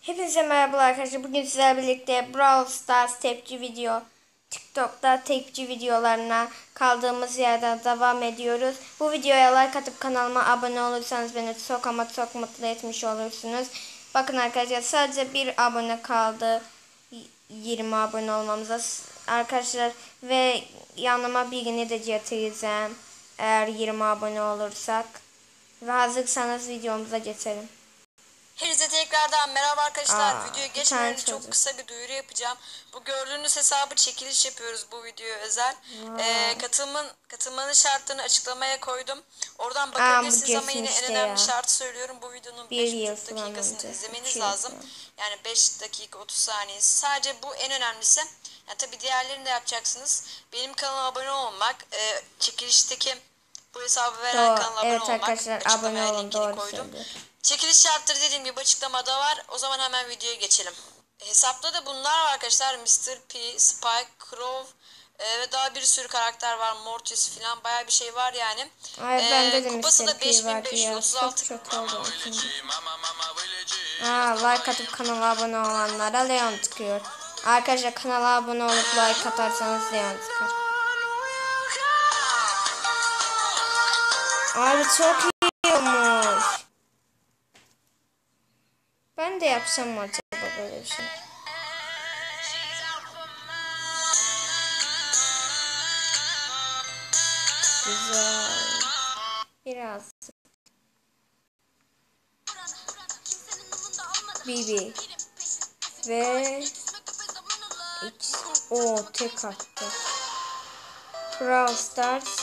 Hepinize merhabalar arkadaşlar. Bugün sizlerle birlikte Brawl Stars tepki video, TikTok'ta tepki videolarına kaldığımız yerden devam ediyoruz. Bu videoya like atıp kanalıma abone olursanız beni çok ama çok mutlu etmiş olursunuz. Bakın arkadaşlar, sadece bir abone kaldı 20 abone olmamıza arkadaşlar ve yanıma birini de getireceğim eğer 20 abone olursak. Ve hazırsanız videomuza geçelim. Herkese tekrardan merhaba arkadaşlar. Videoya geçmeden önce çok kısa bir duyuru yapacağım. Bu gördüğünüz hesabı çekiliş yapıyoruz bu videoya özel. Katılmanın şartlarını açıklamaya koydum. Oradan bakabilirsiniz ama yine en önemli şartı söylüyorum. Bu videonun 5,5 dakikasını izlemeniz lazım. Yani 5 dakika 30 saniyesi. Sadece bu en önemlisi. Yani tabii diğerlerini de yapacaksınız. Benim kanalıma abone olmak, çekilişteki bu hesabı veren kanala abone olmak. Arkadaşlar, açıklamaya linkini koydum. Çekiliş şartları dediğim gibi açıklamada var. O zaman hemen videoya geçelim. Hesapta da bunlar var arkadaşlar. Mr. P, Spike, Crow ve daha bir sürü karakter var. Mortis filan bayağı bir şey var yani. Bende de kupası da Mr. P vardı ya. Çok oldu. Like atıp kanala abone olanlara Leon çıkıyor. Arkadaşlar, kanala abone olup like atarsanız Leon çıkar. Abi çok iyi olmuş. Ben de yapsam mı acaba böyle bir şey? Güzel. Biraz. Bibi. Ve X. O tek attı. Brawl Stars.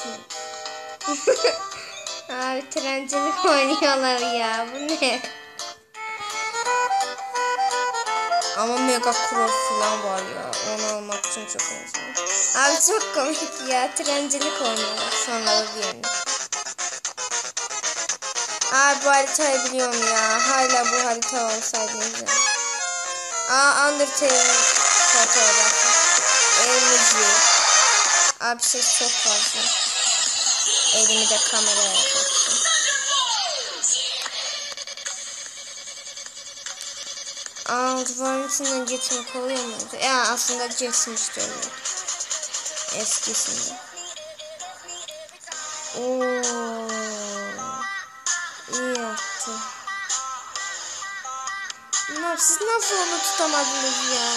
Abi trencilik oynuyorlar ya. Bu ne? Ama Mega Cross falan var ya. Onu almak için çok önemli. Abi çok komik ya. Trencilik oynuyorlar. Sonra da diyelim. Abi bu haritayı biliyorum ya. Hala bu harita olsaydı güzel. Undertale fotoğrafı. Elimizi. Abi ses çok fazla. Elimi de kameraya koydum. Duvarın içinden geçmek oluyor muydu? Ya aslında geçmişti öyle. Eskisinde. İyi yaptı. Siz nasıl onu tutamadınız ya?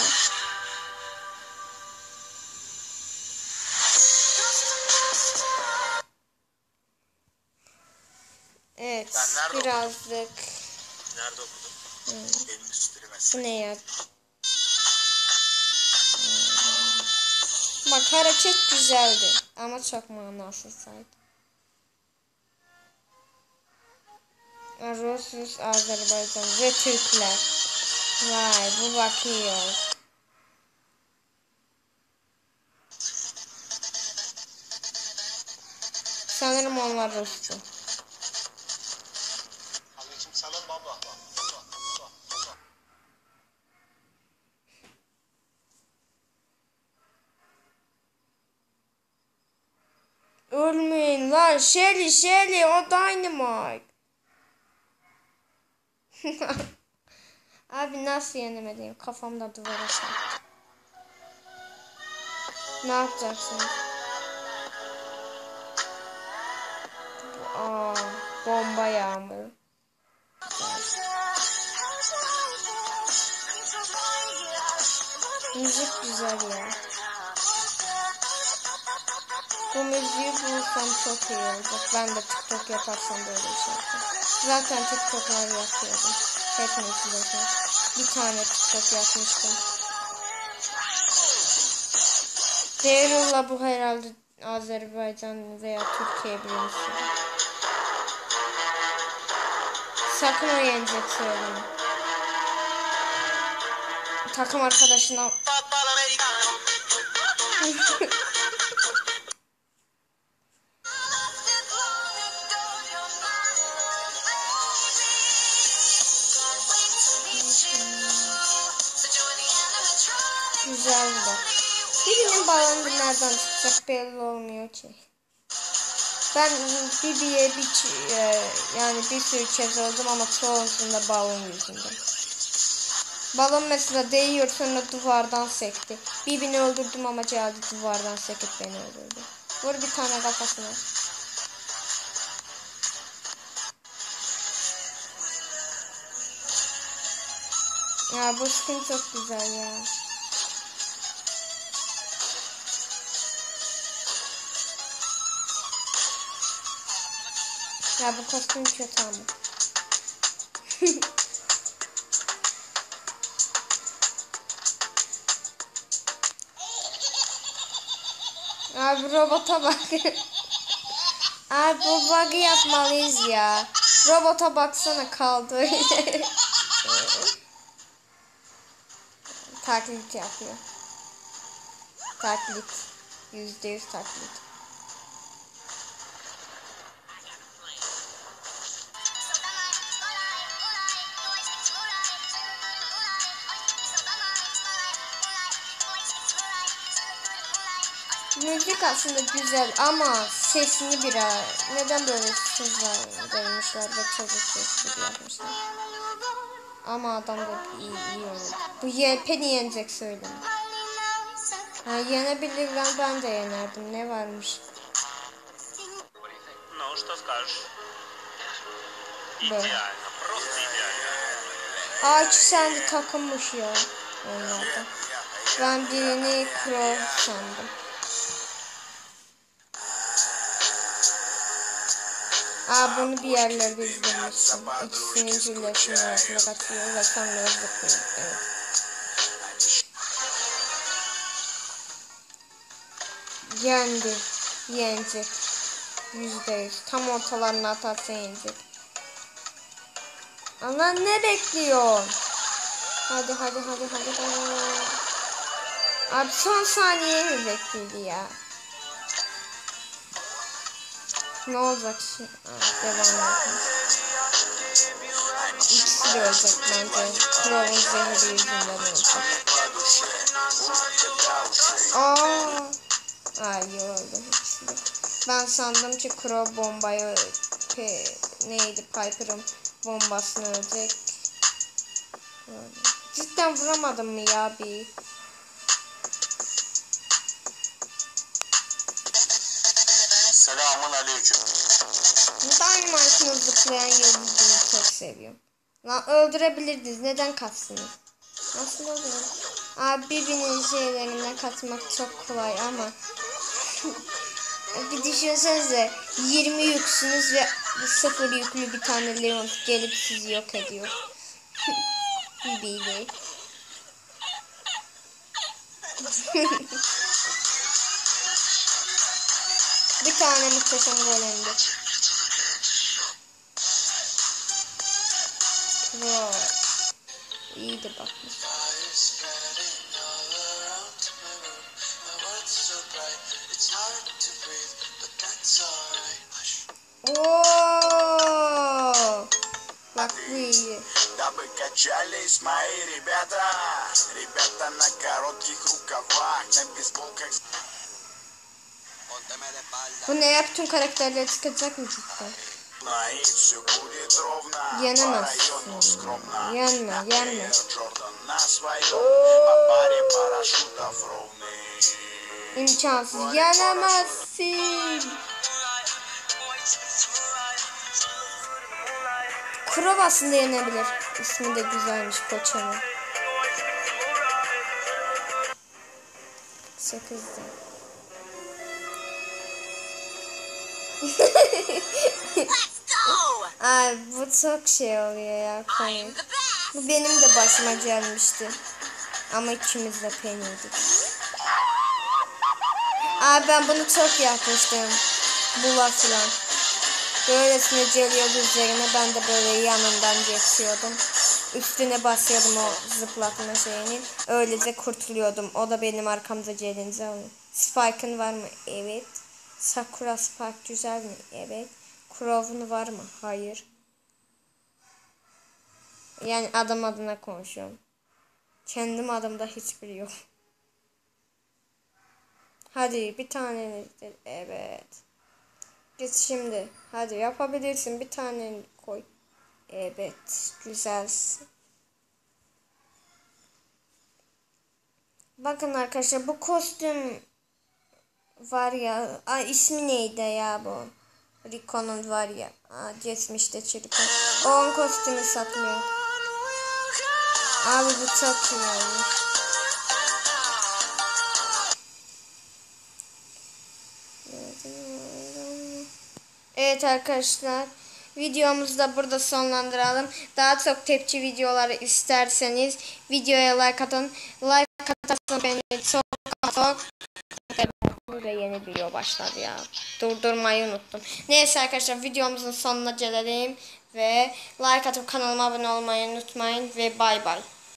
Evet, birazcık. Nerede okudun? Bu ne ya? Bak, hareket güzeldi ama çok manasızdı. Rusuz, Azerbaycan ve Türkler. Vay, bu bakıyor. Sanırım onlar Rus'tu. Ölmeyin lan, Shelly o Dynamite. Abi nasıl yenemedim? Kafamda duvara çarptı. Ne yapacaksınız? Bomba yağmuru. Müzik güzel ya. Bu müziği bulursam çok iyi olacak. Ben de TikTok yaparsam böyle bir şey yapacağım. Zaten TikTok'lar yapıyordum. Hepiniz biliyorsunuz. Bir tane TikTok yapmıştım. Deyrullah bu herhalde Azerbaycan veya Türkiye birincisi. Sakın o yenecek söyleme. Takım arkadaşına... Güzeldi. Birinin balonu nereden çıkacak belli olmuyor ki. Ben Bibi'ye yani bir sürü kez oldum ama çoğusunda balon yüzünden. Balon mesela değiyor sonra duvardan sekti. Birbirini öldürdüm ama geldi duvardan sekip beni öldürdü. Vur bir tane kafasına. Ya bu skin çok güzel ya. Ya bu kostüm kötü ama. Abi robota bak. Abi bu bug'ı yapmalıyız ya. Robota baksana kaldı öyle. Taklit yapıyor. Taklit. %100 taklit. Müzik aslında güzel ama sesini biraz neden böyle sesler vermişler ve çocuk sesi gibi yapmışlar. Ama adam da iyi oldu. Bu YP'ni yenecek söyleme. Ha, yenebilirler, ben de yenerdim. Ne varmış? Ну, что скажешь? Böyle. Идеально, просто идеально. Aa, iki sende takılmış ya onlarda. Ben birini Crow sandım. Aa, bunu bir yerlerde izlemiştim. İkisinin cümlesinin arasında kaçıyor ve sonra zıplıyor. Evet. Yendi. Yenecek. %100. Tam ortalarına atarsa yenecek. Ama ne bekliyor? Hadi hadi hadi hadi hadi. Abi son saniye mi bekledi ya? Ne olacak şimdi? Devam edelim. İkisi de ölecek bence. Crow'un zehri yüzünden ölecek. Ay öldü ikisi de. Ben sandım ki Crow bombayı neydi, Piper'ın bombasını ölecek. Cidden vuramadım mı ya bir? Selamun aleyküm. Dynamite'ın zıplayan yıldızını çok seviyorum. Lan öldürebilirdiniz. Neden kaçsınız? Nasıl oluyor? Abi birbirinin şeylerine katmak çok kolay ama bir düşünsenize 20 yüksünüz ve 0 yüklü bir tane Leon gelip sizi yok ediyor. Bibi. Bir tane muhteşem golemdi. Wow. İyi de bakmış. Ooo. Bak bu iyi. Дабы качались мои ребята, ребята на коротких рукавах, на бейсболках. Bu ne ya, bütün karakterleri çıkacak mı cidden? Yenemezsin. Yenme. İmkansız. Yenemezsin. Crow aslında yenebilir. İsmi de güzelmiş Poçan'ın. 8'de. Ay, bu çok şey oluyor ya, komik. Bu benim de başıma gelmişti. Ama ikimiz de peniydik. Abi ben bunu çok yapmıştım. Bula filan. Böylesine geliyordu üzerine, ben de böyle yanından geçiyordum. Üstüne basıyordum o zıplatma şeyini. Öylece kurtuluyordum. O da benim arkamda gelince. Spike'ın var mı? Evet. Sakura Spike güzel mi? Evet. Crow'un var mı? Hayır. Yani adam adına konuşuyorum. Kendim adımda hiçbiri yok. Hadi bir tane. Evet. Git şimdi. Hadi yapabilirsin. Bir tane koy. Evet. Güzelsin. Bakın arkadaşlar bu kostüm var ya. İsmi neydi ya bu? Rico'nun var ya. Geçmişte çirkin. Onun kostümü satmıyor. Abi bu çok iyi olmuş. Evet arkadaşlar. Videomuzu da burada sonlandıralım. Daha çok tepki videoları isterseniz videoya like atın. Like atarsanız beni çok ve yeni video başladı ya. Durdurmayı unuttum. Neyse arkadaşlar videomuzun sonuna gelelim. Ve like atıp kanalıma abone olmayı unutmayın. Ve bay bay.